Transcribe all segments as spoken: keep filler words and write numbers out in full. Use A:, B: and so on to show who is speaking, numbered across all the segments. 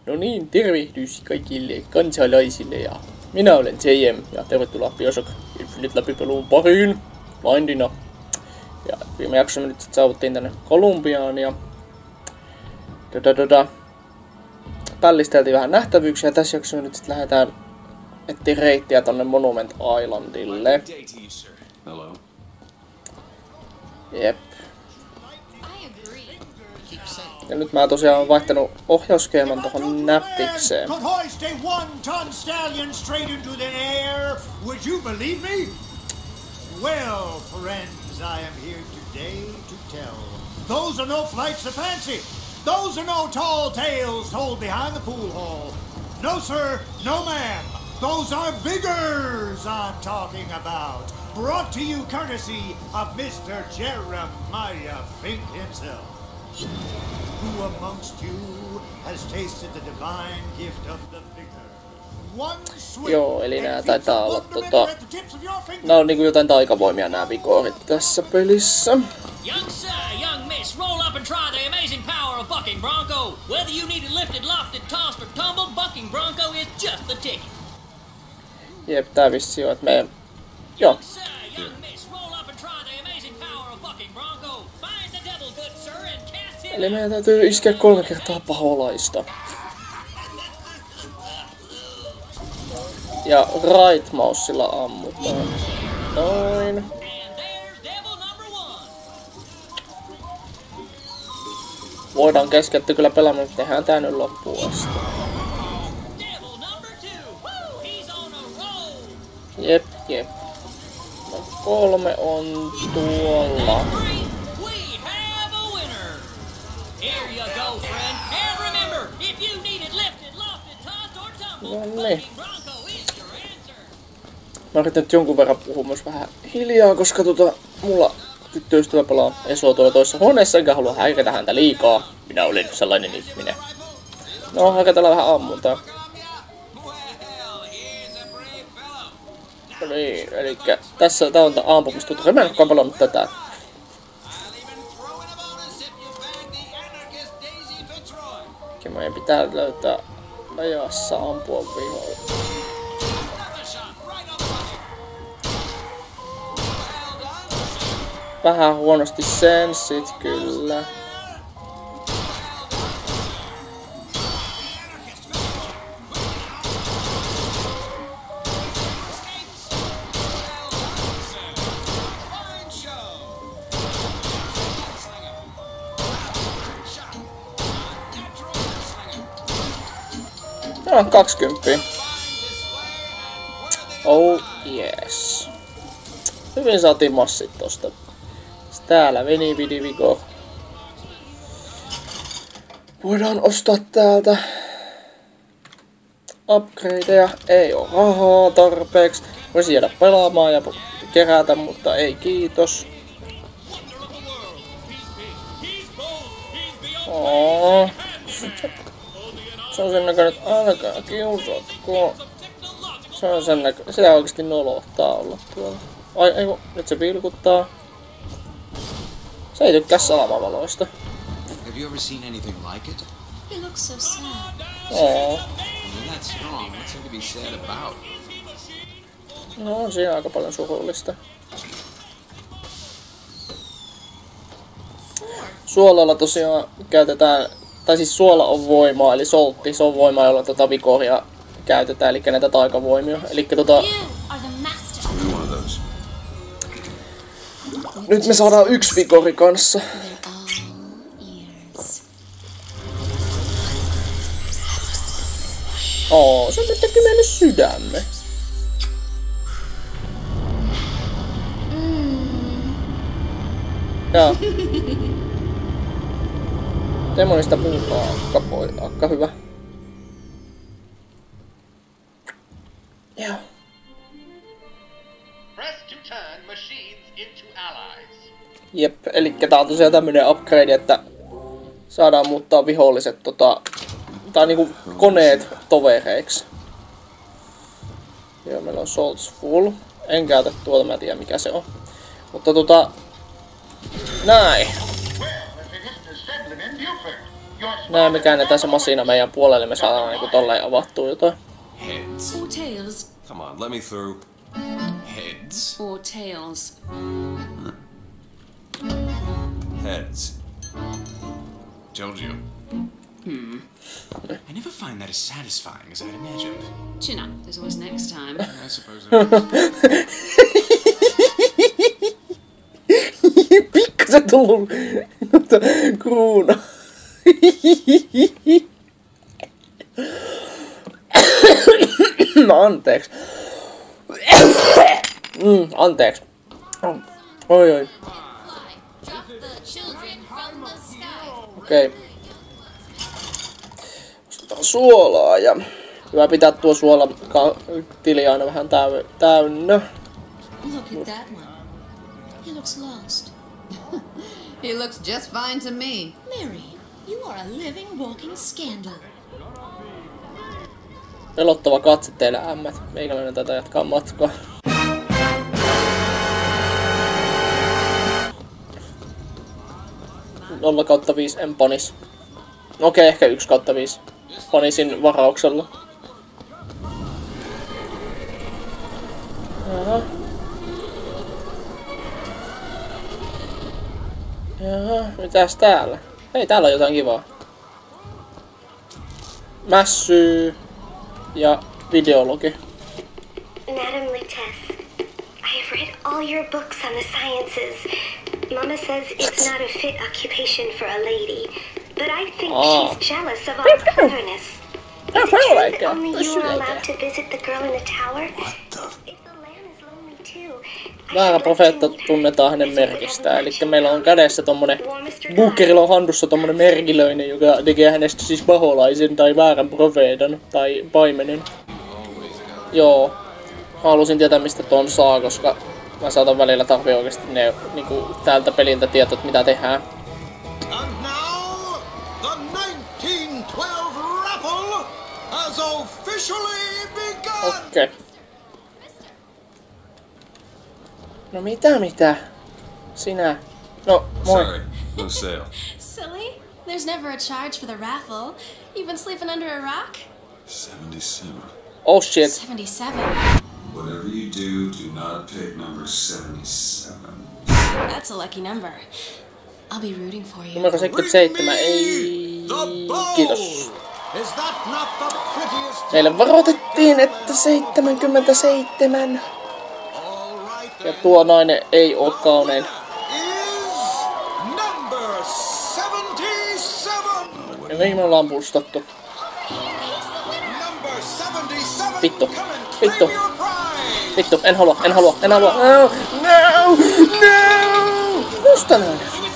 A: No niin, tervehdys kaikille kansalaisille ja minä olen J M ja tervetuloa Bioshock Infinite läpipeluun pariin Blindina. Ja viime jaksossa me nyt sit saavuttiin tänne Kolumbiaan ja dodododda. Pällisteltiin vähän nähtävyyksiä ja tässä jaksossa me nyt sit lähdetään etsiä reittiä tonne Monument Islandille. Jep. Ja nyt mä tosiaan oon vaihtanut ohjausskeeman tohon näppikseen.
B: Well, friends, I am here today to tell. Those are no flights of fancy. Those are no tall tales told behind the pool hall. No, sir, no, ma'am. Those are vigors I'm talking about. Brought to you courtesy of Mister Jeremiah Fink himself. Who amongst you has tasted the divine gift of the vigor?
A: Joo, eli nää taitaa olla tota... Nää on niinku jotain taikavoimia nää vigorit tässä pelissä.
C: Young sir, young miss, roll up and try the amazing power of Bucking Bronco. Whether you need it lifted, lofted, tossed or tumbled, Bucking Bronco is just the ticket.
A: Jep, tää vissi on, et meidän... Joo. Eli meidän täytyy iskeä kolme kertaa paholaista. Ja right mousella ammutaan. Noin. Voidaan keskeyttää kyllä pelaamaan, mutta tehdään tää nyt loppuun asti. Jep, jep. No kolme on tuolla. No niin. Mä yritän nyt jonkun verran puhua myös vähän hiljaa, koska tota, mulla tyttöystävä pelaa Esua tuolla toisessa huoneessa, enkä halua häiritä häntä liikaa. Minä olen sellainen ihminen. No, hakatellaan vähän ammuntaa. No niin, elikkä tässä tää on tää ampumistutori. Mä en olekaan pelannut tätä. Ja meidän pitää löytää ajassa ampua viholla. Vähän huonosti senssit kyllä. No, kaksikymmentä. Oh yes. Hyvin saatiin massit tosta. Täällä veni vidi vigo. Voidaan ostaa täältä upgradeja. Ei oo rahaa tarpeeksi. Voisi jäädä pelaamaan ja kerätä, mutta ei kiitos. Oh. Se on sen näköinen, että älkää kiusatko. Se on sen näköinen, sitä oikeesti nolohtaa olla tuolla. Ai, ei kun, nyt se vilkuttaa. Se ei tykkää salamavaloista.
D: Have you ever seen anything like it?
E: He looks so sad.
A: Oh.
D: That's wrong. What's there to be sad about?
A: No on siinä aika paljon surullista. Suolalla tosiaan käytetään, tai siis suola on voimaa, eli soltti, se on voimaa, jolla tota vigoria käytetään, eli näitä taikavoimia. Eli tota... Nyt me saadaan yksi vigori kanssa. Oo, se nyt teki meille sydämme. Jaa. Demonista puhutaan akka, poi, akka hyvä. Joo. Jep, elikkä tää on tosiaan tämmönen upgrade, että saadaan muuttaa viholliset tota... Tai niinku koneet tovereiksi. Joo, meillä on Salts Full. En käytä tuota, mä en tiedä mikä se on. Mutta tota... Näin. Näin me käännetään se masina meidän puolelle, me saadaan niinku tolleen avattua jotain.
D: Heads.
E: Or tails.
D: Come on, let me through. Heads.
E: Or tails.
D: Heads. Told you. Hmm. I never find that as satisfying as I'd imagined.
E: Chin up. There's always next time.
D: I suppose it is.
A: Pikkasen tullut kruuna. No anteeksi. Mm, anteeksi. Oi oi. Okei. Okay. Ostetaan suolaa ja hyvä pitää tuo suola tili aina vähän täy täynnä.
E: Look at that one. He looks lost.
F: He looks just fine to me.
E: Mary, you are a living, walking scandal.
A: Pelottava katse teille ämmät. Meikäläinen tätä jatkaa matkaa. nolla kautta viisi en panis. Okei, ehkä yksi kautta viisi. Panisin varauksella. Jaha. Jaha, mitäs täällä? Hei, täällä on jotain kivaa. Mässyy ja videologi.
G: Madam Lutece, I have read all your books on the sciences. Mama says it's not a fit occupation for a lady, but I think
A: Oh.
G: she's jealous of our cleverness. Is it true that only you are allowed to visit the girl in the tower? If the land is lonely too, I
A: Väärä
G: should
A: profeetta
G: like to
A: tunnetaan hänen merkistään. Eli meillä on kädessä tommonen, Bookerilla on handussa tommonen merkilöinen, joka tekee hänestä siis paholaisen tai väärän profeetan tai paimenen. Joo. Mä halusin tietää mistä ton saa, koska mä saatan välillä tarvii oikeesti ne niinku täältä peliltä tiedot mitä tehdään.
B: And now, the nineteen twelve raffle has officially begun!
A: Okei. Okay. No mitä mitä? Sinä? No, moi.
D: Sorry, no sale.
H: Silly. There's never a charge for the raffle. You've been sleeping under a rock?
D: seventy-seven.
A: Oh shit.
H: seventy-seven.
D: Whatever you do, do not pick number seventy-seven.
H: That's a lucky number. I'll be rooting for you.
A: Numero seitsemänkymmentäseitsemän, ei... Kiitos.
B: Is that not the prettiest?
A: Meille varoitettiin, että seitsemänkymmentäseitsemän.
B: All right,
A: Ja tuo nainen ei oo kaunein.
B: is number seventy-seven.
A: Ja mihin me ollaan pustattu?
B: Number seventy-seven.
A: Vittu.
B: Come and
A: Vittu.
B: claim your prize.
A: Vittu, en halua, en halua, en halua. No, no, no. Musta nainen.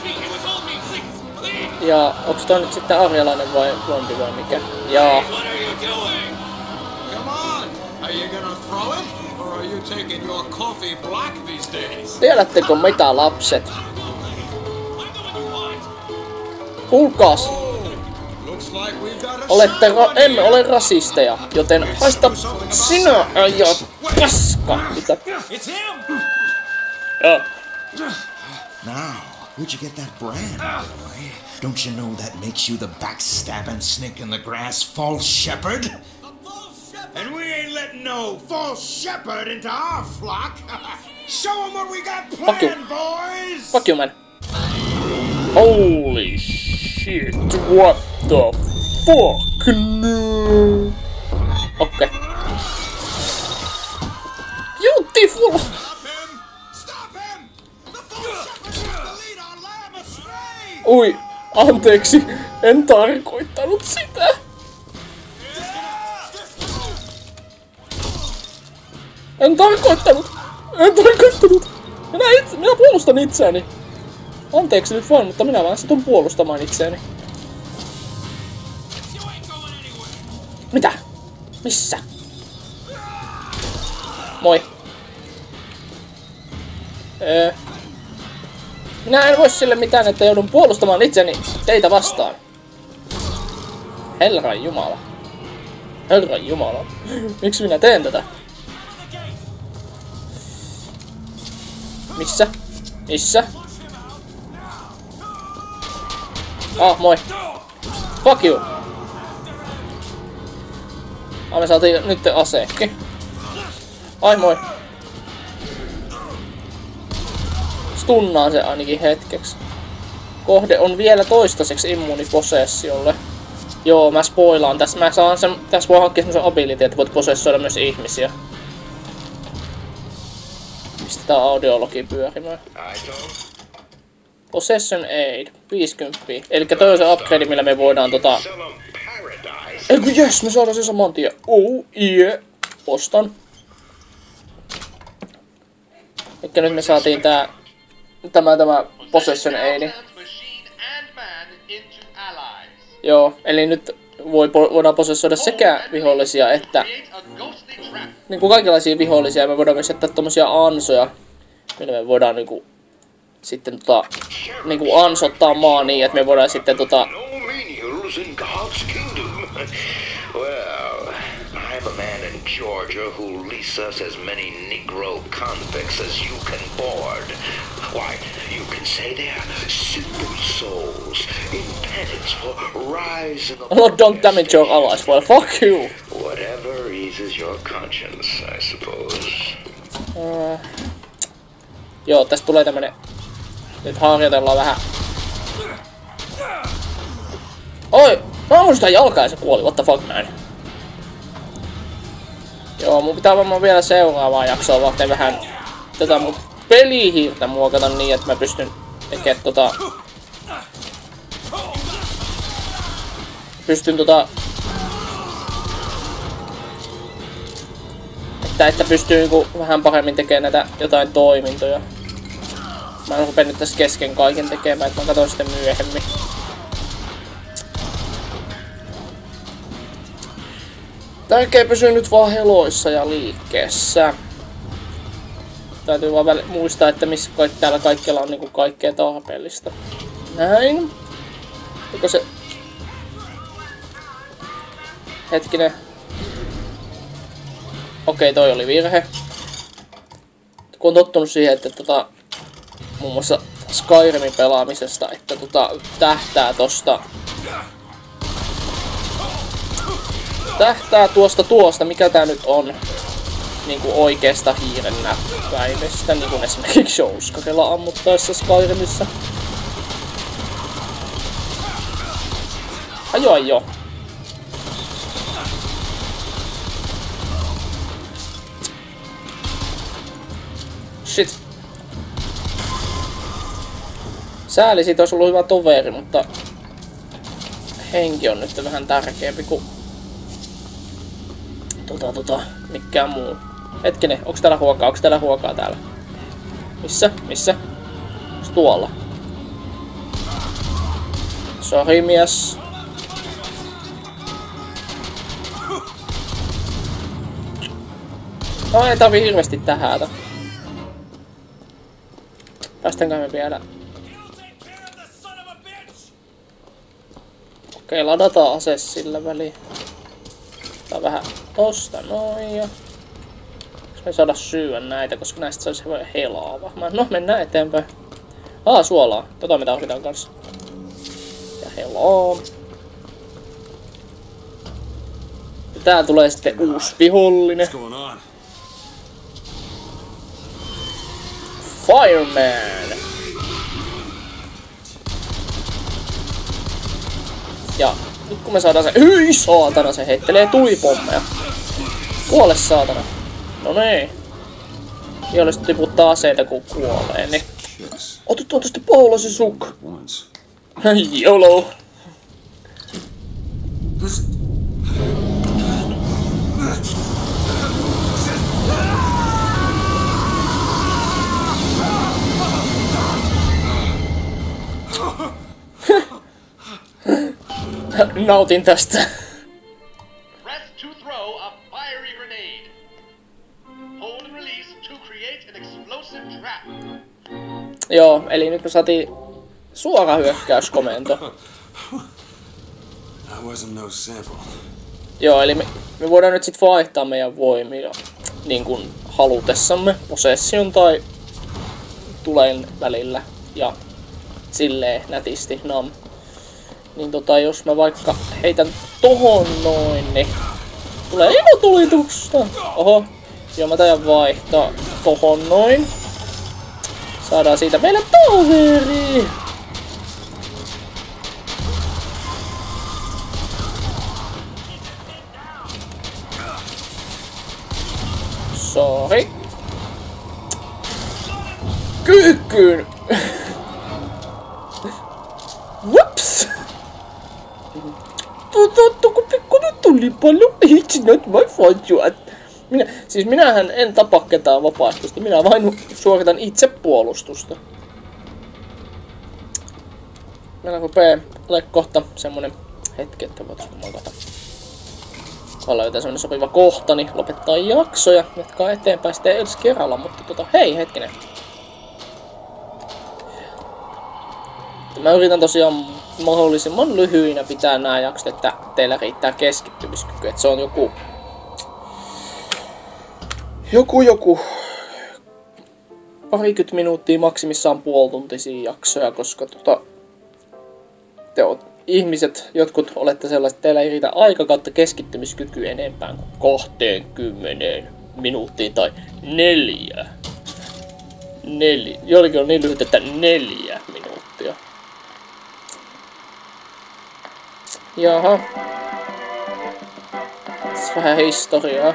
A: Ja onks toi nyt sitten arjalainen vai blondi vai mikä? Jaa.
B: Come on. Are you gonna throw it? Or are you taking your coffee black these days?
A: Tiedättekö mitä lapset? Kuulkaas,
B: Looks like we've got a
A: olette ra-
B: shiny
A: emme ole rasisteja, joten haista sinä ajat paska. Mitä?
B: It's him.
A: Joo.
I: Now, where'd you get that brand, boy? Don't you know that makes you the backstabbing snake in the grass false shepherd?
B: And we ain't letting no false shepherd into our flock. Show 'em what we got
A: Fuck you.
B: planned, boys.
A: Fuck you, man. Holy shit, what the fuck, no. Okei. Okay. Beautiful.
B: Stop him! Stop him! The false shepherd wants to lead our lamb astray.
A: Ui, anteeksi, en tarkoittanut sitä. En tarkoittanut, en tarkoittanut. Minä, itse, minä puolustan itseäni. Anteeksi nyt vaan, mutta minä vaan satun puolustamaan itseäni. Mitä? Missä? Moi. Öö. Minä en voi sille mitään, että joudun puolustamaan itseni teitä vastaan. Herran Jumala. Herran Jumala. Miksi minä teen tätä? Missä? Missä? Ah, moi. Fuck you! Ah, me saatiin nyt aseekki. Ai moi. Stunnaan se ainakin hetkeksi. Kohde on vielä toistaiseksi immuuniposessiolle. Joo, mä spoilaan tässä. Mä saan sen, tässä voi hankkia semmosen ability, että voit posessoida myös ihmisiä. Pistetään audiologi pyörimään. Possession Aid, viisikymmentä. Elikkä toi on se upgrade, millä me voidaan tota... Eiku jes, me saadaan sen saman tien. Oh yeah. Ostan. Elikkä nyt me saatiin tää... Tämä, tämä Possession Aid. Joo, eli nyt voi, voidaan posessoida sekä vihollisia että... Niin kuin kaikenlaisia vihollisia, me voidaan myös jättää tommosia ansoja. Millä me voidaan niinku... Sitten tota... Niinku ansottaa maa niin, että me voidaan sitten tota...
J: Well, I'm a man in Georgia who'll lease us as many Negro convicts as you can board. Why, you can say they're simple souls in penance for rising up.
A: Oh, don't damage your allies. Well, fuck you.
J: Whatever eases your conscience, I suppose.
A: Uh, joo, tästä tulee tämmönen... Nyt harjoitellaan vähän. Oi! Mä ammun sitä jalkaa ja se kuoli, what the fuck man. Joo, mun pitää varmaan vielä seuraavaa jaksoa varten vähän tätä mun pelihiirtä muokata niin, että mä pystyn tekemään tota... Pystyn tota... Että, että pystyy niinku vähän paremmin tekemään näitä jotain toimintoja. Mä en rupea nyt tässä kesken kaiken tekemään, että mä katson sitten myöhemmin. Tärkeä pysyy nyt vaan heloissa ja liikkeessä. Täytyy vaan muistaa, että missä täällä kaikkialla on niinku kaikkea tarpeellista. Näin. Eikö se... Hetkinen. Okei, toi oli virhe. Kun on tottunut siihen, että tota... Muun muassa Skyrimin pelaamisesta, että tota... Tähtää tosta... Tähtää tuosta tuosta, mikä tää nyt on, niinku oikeesta hiiren näppäimestä, niinku esimerkiksi Jouskarilla ammuttaessa Skyrimissä. Ajo, ajo. Shit. Sääli, siitä olisi ollut hyvä toveri, mutta henki on nyt vähän tärkeämpi kuin Tota, tota, mikään muu. Hetkinen, onks täällä ruokaa? Onks täällä ruokaa täällä? Missä? Missä? Onks tuolla? Sori mies. No ei tarvii hirveesti tähätä. Päästäänkö me vielä? Okei, ladataan ase sillä väliin. Tää vähän tosta noin ja... Me saada syödä näitä, koska näistä saisi helaava. No, mennään eteenpäin. Aa, suolaa. Tota me tarvitaan kanssa. Ja helaa. Ja täällä tulee sitten uusi vihollinen. Fireman! Ja nyt kun me saadaan se... Hyi saatana, se heittelee tulipommeja. Kuole saatana. No niin. Vihollista tiputtaa aseita kun kuolee, niin... Otetaan tästä Paula se suk. YOLO. Nautin tästä.
K: Press to throw a fiery grenade. Hold and release to create an explosive trap.
A: Joo, eli nyt me saatiin suora hyökkäyskomento. Joo, eli me, me voidaan nyt sit vaihtaa meidän voimia niin kuin halutessamme possession tai tulen välillä ja silleen nätisti nam. Niin tota, jos mä vaikka heitän tohon noin, niin tulee ilotulitusta. Oho. Joo, mä tajan vaihtaa tohon noin. Saadaan siitä meille toveri. Sori. Kyykkyyn. Whoops. Tuo kun pikkuinen tulipallo. It's not my fault, you. Minä, siis minähän en tapa ketään vapaaehtoisesti. Minä vain suoritan itsepuolustusta. Meillä rupee ole kohta semmonen hetki, että voitaisiin makata. Kun löytää semmonen sopiva kohta, niin lopettaa jakso ja jatkaa eteenpäin sitten ensi kerralla. Mutta tota, hei hetkinen. Mä yritän tosiaan mahdollisimman lyhyinä pitää nämä jaksot, että teillä riittää keskittymiskyky. Että se on joku... Joku joku... Parikymmentä minuuttia, maksimissaan puolituntisia jaksoja, koska tota... Te oot ihmiset, jotkut olette sellaiset, että teillä ei riitä aika kautta keskittymiskyky enempää kuin kaksikymmentä minuuttiin tai neljä. Neljä. Jollakin on niin lyhyt, että neljä minuuttia. Jaha. Tässä vähän historiaa.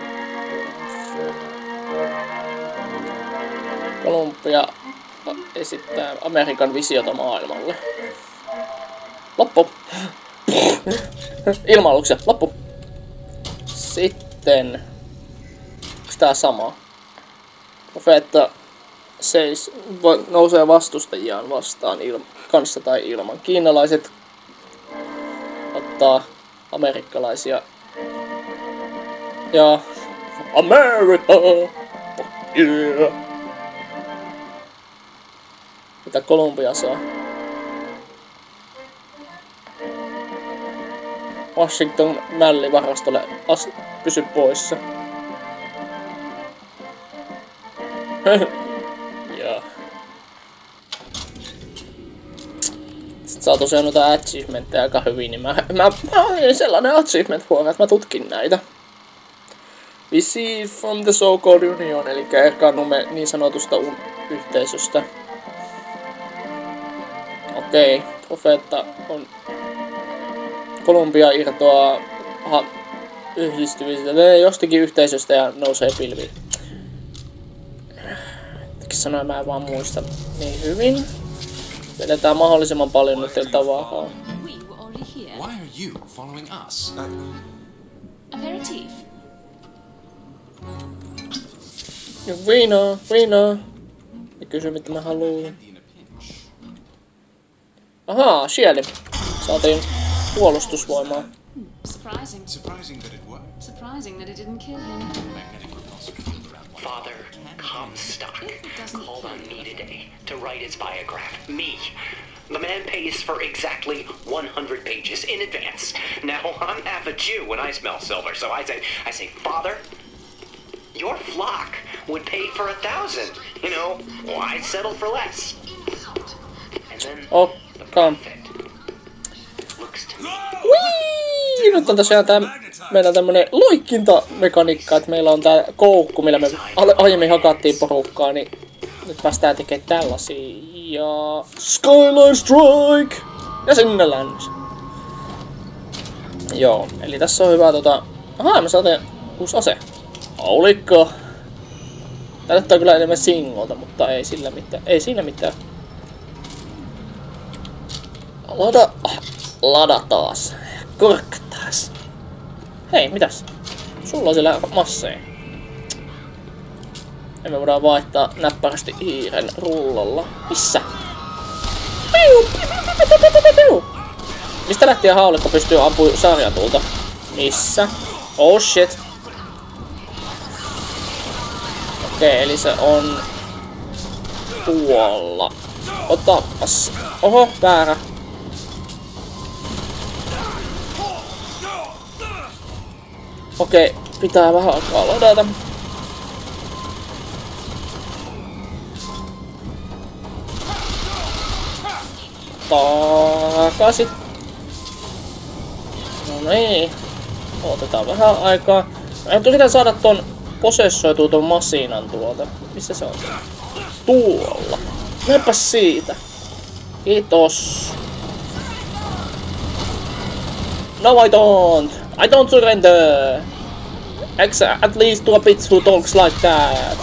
A: Columbia esittää Amerikan visiota maailmalle. Loppu. Ilma-aluksia. Loppu. Sitten... Onks tää sama? Profeetta seis nousee vastustajiaan vastaan ilma, kanssa tai ilman. Kiinalaiset ottaa amerikkalaisia. Ja... America! Yeah! Mitä Columbia saa? Washington mällivarastolle as pysy poissa. Joo. Sitten saa tosiaan noita achievementteja aika hyvin, niin mä, mä, mä olin sellainen achievement-huora, että mä tutkin näitä. We see from the so-called union, eli erkaannumme niin sanotusta yhteisöstä. Okei, okay. Profeetta on... Columbia irtoaa aha, yhdistyvistä jostakin yhteisöstä ja nousee pilviin. Jotenkin sanoin, mä en vaan muista niin hyvin. Vedetään mahdollisimman paljon nyt tavaraa.
D: Why are you following us?
H: Aperitif.
A: Ja viinaa, viinaa. Ja kysy mitä mä haluun. Ahaa, siellä. Saatiin puolustusvoimaa.
E: Surprising.
D: Surprising that it worked.
E: Surprising that it didn't kill him.
D: Magnetic repulsive field around one.
J: Father Comstock called on me today to write his biograph. Me. The man pays for exactly one hundred pages in advance. Now I'm half a Jew when I smell silver, so I say, I say, Father, your flock would pay for a thousand. You know, why settle for less? And then
A: oh,
J: the
A: come.
J: looks to me.
A: Whee! Nyt on tosiaan tää meillä tämmönen loikkintamekaniikka, että meillä on tää koukku, millä me aiemmin hakattiin porukkaa, niin nyt päästään tekemään tällaisia. Ja... Skyline Strike! Ja sinne läns. Joo, eli tässä on hyvä tota... Ahaa, me saatiin uusi ase. Haulikko! Tää näyttää kyllä enemmän singolta, mutta ei sillä mitään. Ei siinä mitään. Lada... Lada taas. Kurkka taas. Hei, mitäs? Sulla on siellä masseja. Ja me voidaan vaihtaa näppärästi hiiren rullalla. Missä? Piu, piu, piu, piu, piu, piu. Mistä lähtien haulikko pystyy ampumaan sarjatulta? Missä? Oh shit. Okei, eli se on... tuolla. Otapas. Oho, väärä. Okei, pitää vähän alkaa ladata. Takaisin. No niin. Otetaan vähän aikaa. Mä yritän saada ton posessoitua ton masiinan tuolta. Missä se on? Tuolla. Menepäs siitä. Kiitos. No I don't. I don't surrender. At least to a bitch who talks like that.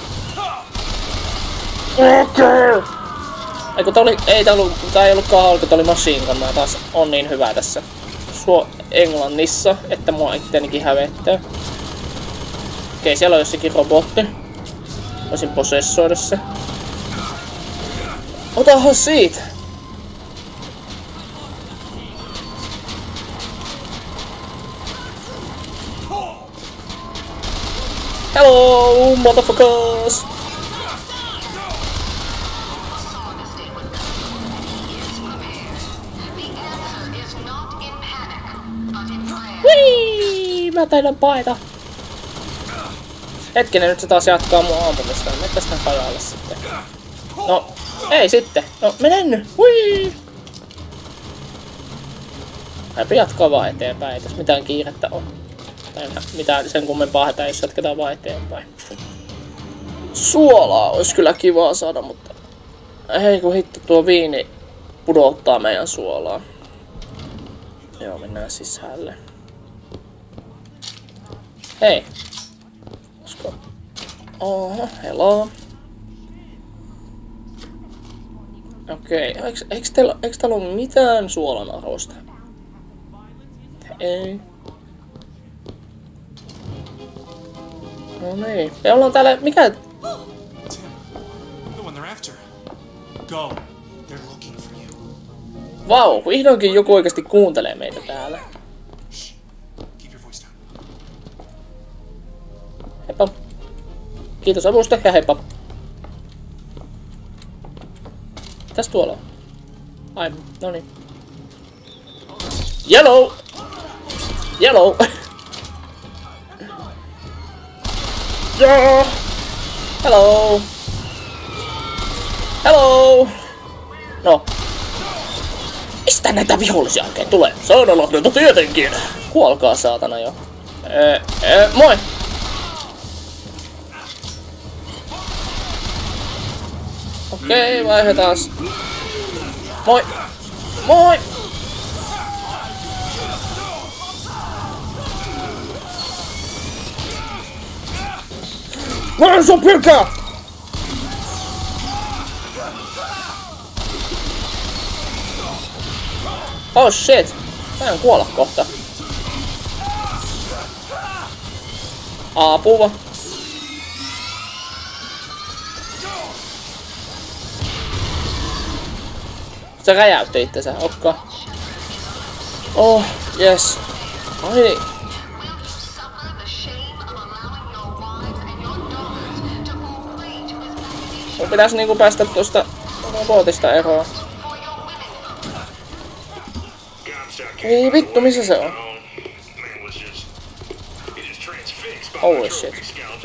A: Okay. Eiku tää oli, ei tää ollut, tää ei ollutkaan hauska, tää oli machine gun. Mä taas on niin hyvä tässä Suo Englannissa, että mua ittenikin hävettää. Okei, siellä on jossakin robotti. Voisin posessoida se. Otahan siitä! Hello, motherfuckers! Whee! Mä taidan paeta. Hetkinen, nyt se taas jatkaa mun ampumista. Mennä tästä kajalle sitten. No, ei sitten. No, mene nyt. Whee! Häpi jatkaa vaan eteenpäin. Ei tässä mitään kiirettä on. Tai mitään sen kummempaa hätää, jos jatketaan vaan eteenpäin. Suolaa olisi kyllä kivaa saada, mutta... Hei kun hitto, tuo viini pudottaa meidän suolaa. Joo, mennään sisälle. Hei. Olisiko... Oho, hello. Okei, okay. Eiks, eiks teillä, eiks täällä ole mitään suolan arvosta? Ei. No niin. Me ollaan täällä... Mikä...
D: The one they're after. Go. They're looking for you.
A: Vau, vihdoinkin joku oikeasti kuuntelee meitä täällä.
D: Keep your voice down.
A: Heippa. Kiitos avusta ja heippa. Mitäs tuolla on? Ai, no niin. Yellow! Yellow! Yeah. Hello! Hello! No. Mistä näitä vihollisia oikein tulee? Saunalahdelta tietenkin! Kuolkaa saatana jo. Öö, öö, moi! Okei, okay, vaihdetaan. Moi! Moi! Mä sun pilkää! Oh shit! Mä en kuolla kohta. Apua. Se räjäytti itsensä, okka. Oh, yes. Ai niin. Mun pitäis niinku päästä tuosta robotista eroon. Ei vittu, missä se on? Holy shit.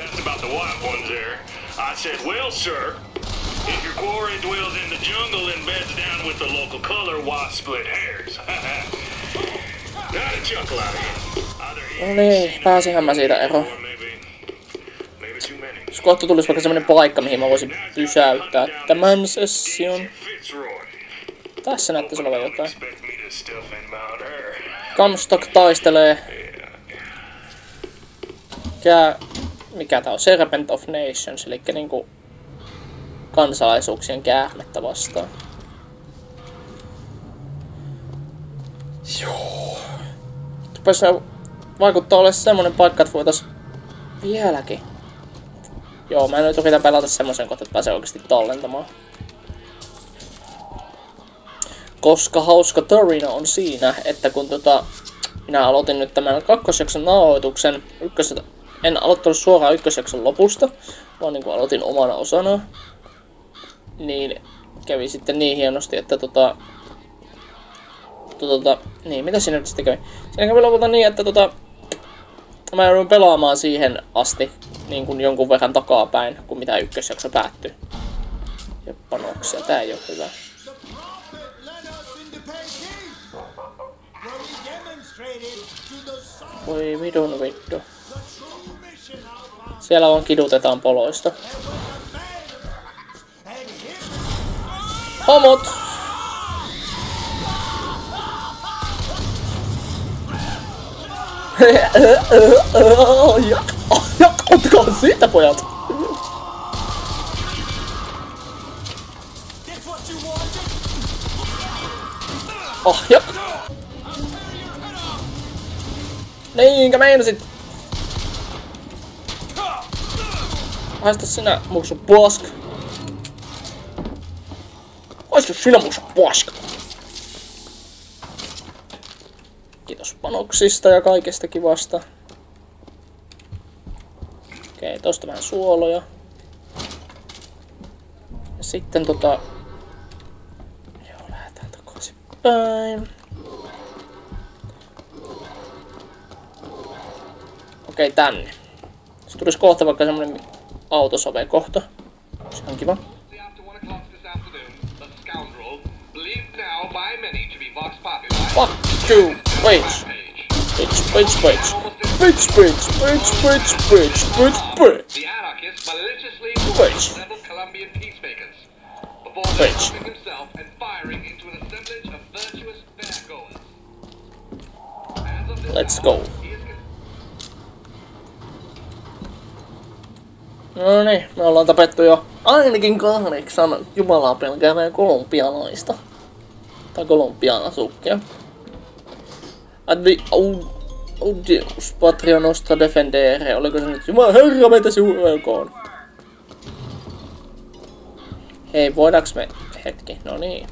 L: If your quarry dwells in the jungle and beds down with the local color, why split hairs? Not a chuckle out here.
A: No niin, pääsinhän mä siitä eroon. Jos kohta tulisi vaikka semmonen paikka, mihin mä voisin pysäyttää tämän session. Tässä näyttäisi olevan jotain. Comstock taistelee. Mikä, mikä tää on? Serpent of Nations, eli niinku kansalaisuuksien käärmettä vastaan. Joo. Rupesi vaikuttaa olemaan semmonen paikka, että voitais vieläkin. Joo, mä nyt yritän pelata semmosen kohta, että pääsee oikeesti tallentamaan. Koska hauska tarina on siinä, että kun tota, minä aloitin nyt tämän kakkosjakson nauhoituksen, ykkös, en aloittanut suoraan ykkösjakson lopusta, vaan niin kuin aloitin omana osana, niin kävi sitten niin hienosti, että tota, tota, niin mitä siinä nyt sitten kävi? Siinä kävi lopulta niin, että tota, mä joudun pelaamaan siihen asti niin kuin jonkun verran takapäin, kun mitä ykkösjakso päättyi. Ja panoksia, tää ei oo hyvä. Voi vidun vittu. Siellä vaan kidutetaan poloista. Homot! Ottakaa siitä, pojat! Oh, jop! Niinkä meinasit? Haista sinä, muksu pask! Haista sinä, muksu pask! Kiitos panoksista ja kaikesta kivasta. Okei, tosta vähän suoloja. Ja sitten tota... Joo, lähdetään takaisin päin. Okei, tänne. Se tulisi kohta vaikka semmonen autosove kohta. Se on kiva. Fuck you! Wait! Bitch, bitch, bitch! Bitch, bitch, bitch, bitch, bitch, bitch, bitch!
K: The anarchists maliciously
A: Bitch.
K: several Colombian peacemakers before
A: Bitch.
K: then himself and firing into an assemblage of virtuous fairgoers. As of this
A: Let's
K: hour,
A: go.
K: he is
A: No niin, me ollaan tapettu jo ainakin kahdeksan jumalaa pelkäävää kolumbialaista. Tai kolumbianasukkia. Advi... Oh, oh Deus, Patria Nostra Defendere. Oliko se nyt Jumala herra meitä suojelkoon? Hei, voidaanko me... Hetki, no niin.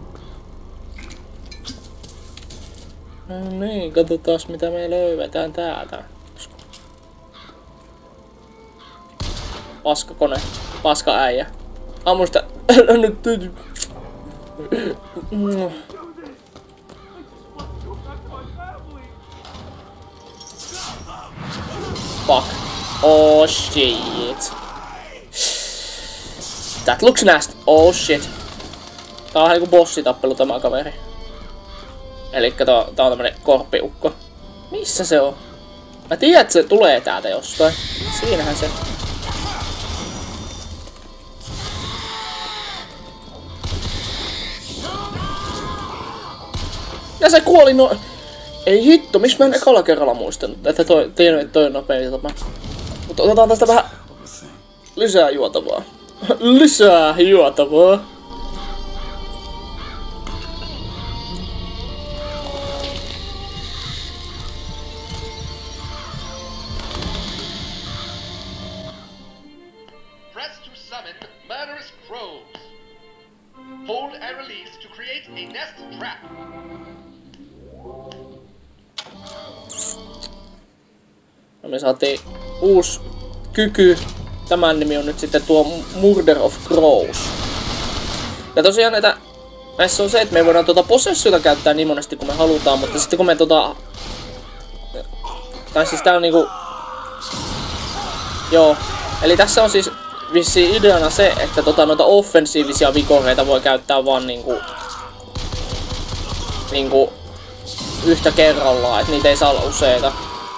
A: No niin, katsotaan mitä me löydetään täältä. Paskakone, paska äijä. Ammu sitä, älä nyt tyty. Fuck. Oh shit. That looks nasty. Oh shit. Tää on vähän niinku bossitappelu tämä kaveri. Elikkä tää, tää on tämmönen korppiukko. Missä se on? Mä tiedän, että se tulee täältä jostain. Siinähän se. Ja se kuoli no... Ei hitto, missä mä en ekalla kerralla muistanut, että toi, tiedän, että toi on nopea tapa. Mutta otetaan tästä vähän lisää juotavaa. Lisää juotavaa.
K: press to summon murderous crows. Hold and release to create a nest trap.
A: No me saatiin uusi kyky. Tämän nimi on nyt sitten tuo Murder of Crows. Ja tosiaan näitä... Näissä on se, että me voidaan tuota possessiota käyttää niin monesti kuin me halutaan, mutta sitten kun me tota... Tai siis tää on niinku... Joo. Eli tässä on siis vissiin ideana se, että tota noita offensiivisia vikoreita voi käyttää vaan niinku... Niinku... Yhtä kerrallaan, että niitä ei saa olla useita.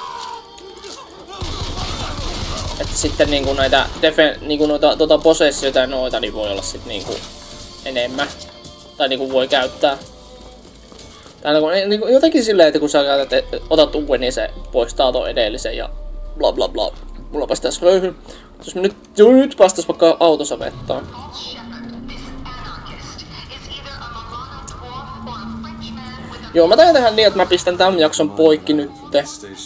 A: Että sitten niinku näitä defen, niinku noita tota possessioita ja noita niin voi olla sit niinku enemmän. Tai niinku voi käyttää. Tai niinku, niinku jotenkin silleen, että kun sä käytät, et, otat uuden, niin se poistaa ton edellisen ja bla bla bla. Mulla päästäis röyhy. Jos me nyt, jo, nyt päästäis vaikka autosavettaan. Joo, mä tain tehdä niin, että mä pistän tämän jakson poikki nytte.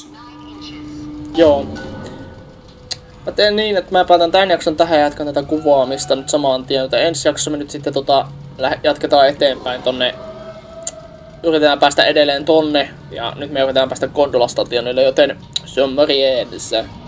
A: Joo. Mä teen niin, että mä päätän tämän jakson tähän ja jatkan tätä kuvaamista nyt samaan tien. Joten ensi jaksossa me nyt sitten tota, jatketaan eteenpäin tonne. Yritetään päästä edelleen tonne. Ja nyt me yritetään päästä Gondola-stationille, joten se on morjens.